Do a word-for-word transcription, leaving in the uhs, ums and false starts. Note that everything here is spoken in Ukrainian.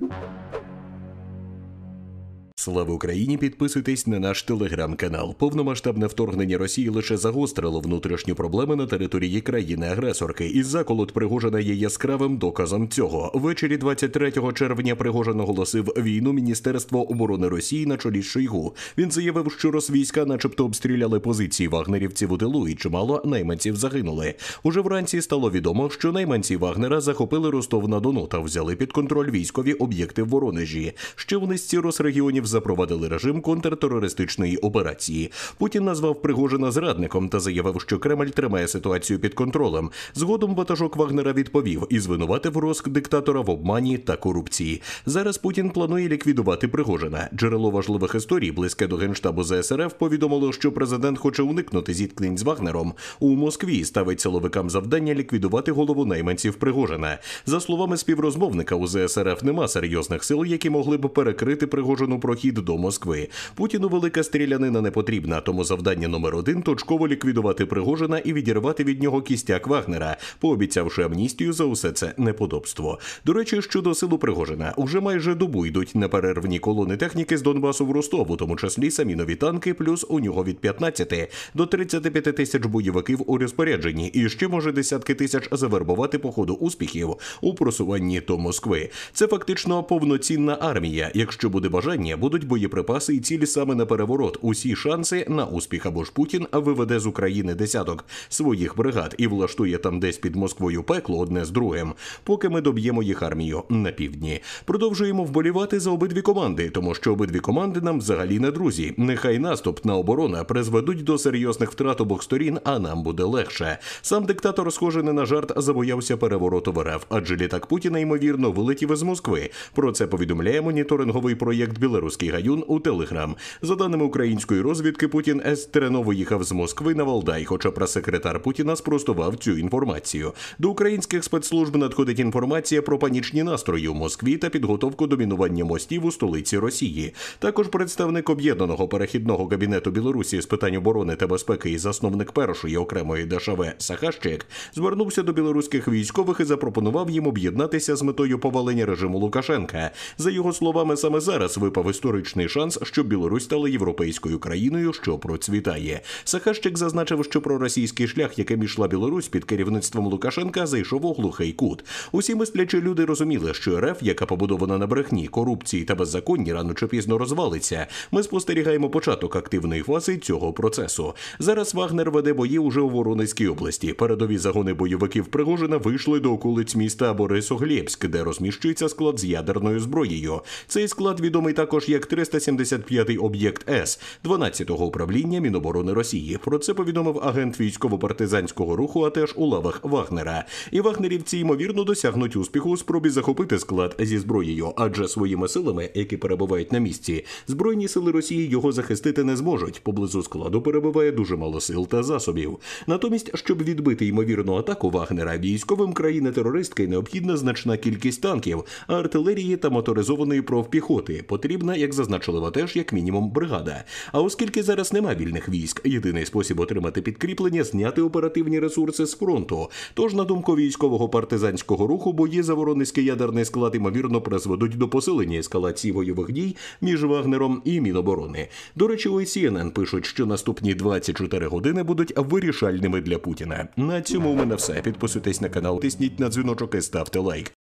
Слава Україні! Підписуйтесь на наш телеграм-канал. Повномасштабне вторгнення Росії лише загострило внутрішні проблеми на території країни-агресорки. І заколот Пригожина є яскравим доказом цього. Ввечері двадцять третього червня Пригожин оголосив війну Міністерство оборони Росії на чолі з Шойгу. Він заявив, що росвійська начебто обстріляли позиції вагнерівців у тилу і чимало найманців загинули. Уже вранці стало відомо, що найманці Вагнера захопили Ростов-на-Дону та взяли під контроль військові об'єкти в Воронежі. Ще в низці Росрегіонів запровадили режим контртерористичної операції. Путін назвав Пригожина зрадником та заявив, що Кремль тримає ситуацію під контролем. Згодом ватажок Вагнера відповів і звинуватив Роск-диктатора в обмані та корупції. Зараз Путін планує ліквідувати Пригожина. Джерело важливих історій, близьке до Генштабу Зе Ес Ер Еф, повідомило, що президент хоче уникнути зіткнень з Вагнером. У Москві ставить силовикам завдання ліквідувати голову найманців Пригожина. За словами співрозмовника, у Зе Ес Ер Еф нема серйозних сил, які могли б перекрити Пригожину прохід до Москви. Путіну велика стрілянина не потрібна, тому завдання номер один – точково ліквідувати Пригожина і відірвати від нього кістяк Вагнера, пообіцявши амністію за усе це неподобство. До речі, щодо силу Пригожина, уже майже добу йдуть неперервні колони техніки з Донбасу в Ростов, у тому числі самі нові танки, плюс у нього від п'ятнадцяти до тридцяти п'яти тисяч бойовиків у розпорядженні, і ще може десятки тисяч завербувати по ходу успіхів у просуванні до Москви. Це фактично повноцінна армія. Якщо буде бажання, будуть боєприпаси і цілі саме на переворот. Усі шанси на успіх, або ж Путін виведе з України десяток своїх бригад і влаштує там десь під Москвою пекло одне з другим, поки ми доб'ємо їх армію на півдні. Продовжуємо вболівати за обидві команди, тому що обидві команди нам взагалі не друзі. Нехай наступ на оборона призведуть до серйозних втрат обох сторін, а нам буде легше. Сам диктатор, схоже, не на жарт забоявся перевороту в Ер Еф, адже літак Путіна, ймовірно, вилетів із Москви. Про це повідомляє моніторинговий проєкт «Білоруський гаюн» у Телеграм. За даними української розвідки, Путін екстрено виїхав з Москви на Валдай, хоча прес-секретар Путіна спростував цю інформацію. До українських спецслужб надходить інформація про панічні настрої у Москві та підготовку до мінування мостів у столиці Росії. Також представник Об'єднаного перехідного кабінету Білорусі з питань оборони та безпеки і засновник першої окремої Де Ше Ве Сахашчик звернувся до білоруських військових і запропонував їм об'єднатися з метою повалення режиму Лукашенка. За його словами, саме зараз випав історичний шанс, щоб Білорусь стала європейською країною, що процвітає. Сахашчик зазначив, що проросійський шлях, яким ішла Білорусь під керівництвом Лукашенка, зайшов у глухий кут. Усі мислячі люди розуміли, що Ер Еф, яка побудована на брехні, корупції та беззаконні, рано чи пізно розвалиться. Ми спостерігаємо початок активної фази цього процесу. Зараз Вагнер веде бої уже у Воронезькій області. Передові загони бойовиків Пригожина вийшли до околиць міста Борисоглєбськ, де розміщується склад з ядерною зброєю. Цей склад відомий також як триста сімдесят п'ятий об'єкт С, дванадцятого управління Міноборони Росії. Про це повідомив агент військово-партизанського руху, а теж у лавах Вагнера. І вагнерівці, ймовірно, досягнуть успіху у спробі захопити склад зі зброєю, адже своїми силами, які перебувають на місці, Збройні сили Росії його захистити не зможуть. Поблизу складу перебуває дуже мало сил та засобів. Натомість, щоб відбити ймовірну атаку Вагнера, військовим країни-терористки необхідна значна кількість танків, артилерії та моторизованої профпіхоти. Потрібна, як зазначили теж, як мінімум бригада. А оскільки зараз нема вільних військ, єдиний спосіб отримати підкріплення – зняти оперативні ресурси з фронту. Тож, на думку військового партизанського руху, бої за Воронезький ядерний склад, ймовірно, призведуть до посилення ескалації бойових дій між Вагнером і Міноборони. До речі, у Сі Ен Ен пишуть, що наступні двадцять чотири години будуть вирішальними для Путіна. На цьому у мене все. Підписуйтесь на канал, тисніть на дзвіночок і ставте лайк.